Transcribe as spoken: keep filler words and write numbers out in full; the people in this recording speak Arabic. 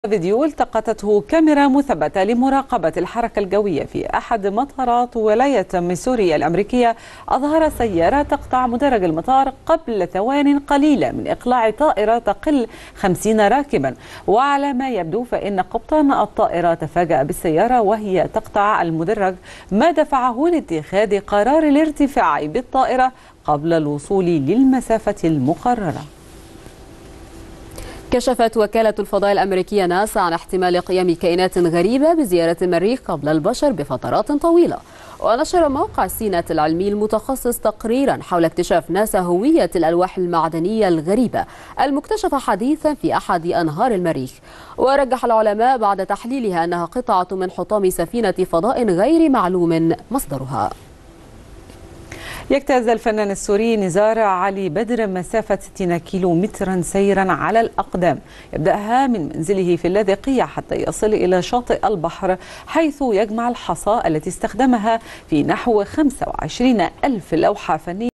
فيديو التقطته كاميرا مثبتة لمراقبة الحركة الجوية في أحد مطارات ولاية ميسوري الأمريكية أظهر سيارة تقطع مدرج المطار قبل ثوان قليلة من إقلاع طائرة تقل خمسين راكبا. وعلى ما يبدو فإن قبطان الطائرة تفاجأ بالسيارة وهي تقطع المدرج، ما دفعه لاتخاذ قرار الارتفاع بالطائرة قبل الوصول للمسافة المقررة. كشفت وكالة الفضاء الأمريكية ناسا عن احتمال قيام كائنات غريبة بزيارة المريخ قبل البشر بفترات طويلة. ونشر موقع سينات العلمي المتخصص تقريرا حول اكتشاف ناسا هوية الألواح المعدنية الغريبة المكتشفة حديثا في أحد أنهار المريخ. ورجح العلماء بعد تحليلها أنها قطعة من حطام سفينة فضاء غير معلوم مصدرها. يجتاز الفنان السوري نزار علي بدر مسافة ستين كيلو مترا سيرا على الأقدام، يبدأها من منزله في اللاذقية حتى يصل إلى شاطئ البحر، حيث يجمع الحصى التي استخدمها في نحو خمسة وعشرين ألف لوحة فنية